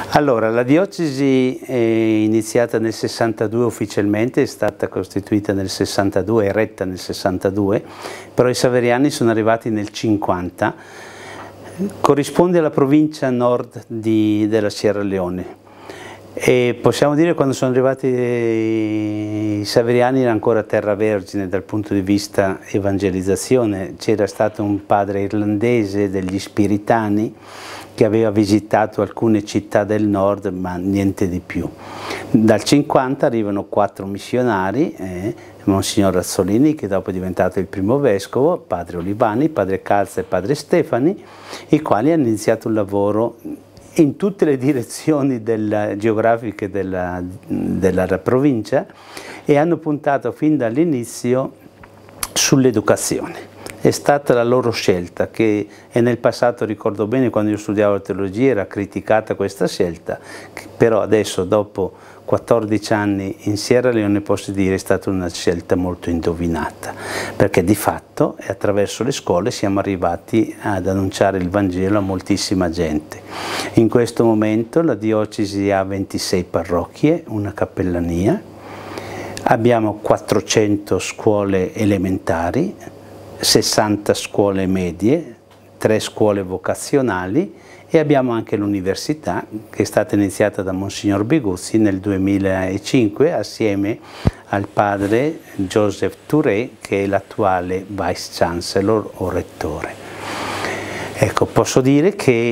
Allora, la diocesi è iniziata nel 62 ufficialmente, è stata costituita nel 62, eretta nel 62, però i Saveriani sono arrivati nel 50, corrisponde alla provincia nord della Sierra Leone. E possiamo dire che quando sono arrivati i Saveriani era ancora terra vergine dal punto di vista evangelizzazione, c'era stato un padre irlandese degli Spiritani che aveva visitato alcune città del nord ma niente di più. Dal 50 arrivano 4 missionari, Monsignor Razzolini che dopo è diventato il primo vescovo, padre Olivani, padre Calza e padre Stefani, i quali hanno iniziato un lavoro in tutte le direzioni geografiche della provincia e hanno puntato fin dall'inizio sull'educazione. È stata la loro scelta che, e nel passato ricordo bene quando io studiavo teologia era criticata questa scelta, però adesso dopo 14 anni in Sierra Leone posso dire è stata una scelta molto indovinata, perché di fatto attraverso le scuole siamo arrivati ad annunciare il Vangelo a moltissima gente. In questo momento la diocesi ha 26 parrocchie, una cappellania, abbiamo 400 scuole elementari, 60 scuole medie, 3 scuole vocazionali e abbiamo anche l'università che è stata iniziata da Monsignor Biguzzi nel 2005 assieme al padre Joseph Touré che è l'attuale Vice Chancellor o Rettore. Ecco, posso dire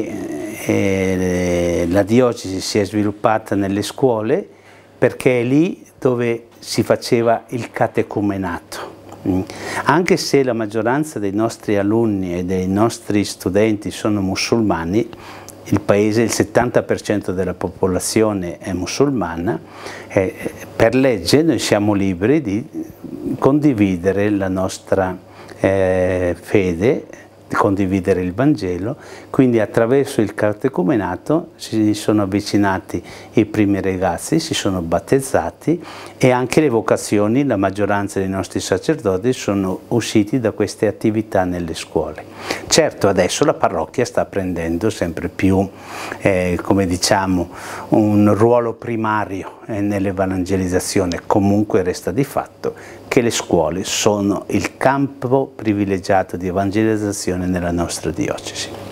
che la diocesi si è sviluppata nelle scuole perché è lì dove si faceva il catecumenato. Anche se la maggioranza dei nostri alunni e dei nostri studenti sono musulmani, il paese, il 70% della popolazione è musulmana, per legge noi siamo liberi di condividere la nostra fede, di condividere il Vangelo, quindi attraverso il catecumenato si sono avvicinati i primi ragazzi, si sono battezzati e anche le vocazioni, la maggioranza dei nostri sacerdoti sono usciti da queste attività nelle scuole. Certo adesso la parrocchia sta prendendo sempre più, come diciamo, un ruolo primario nell'evangelizzazione, comunque resta di fatto che le scuole sono il campo privilegiato di evangelizzazione nella nostra diocesi.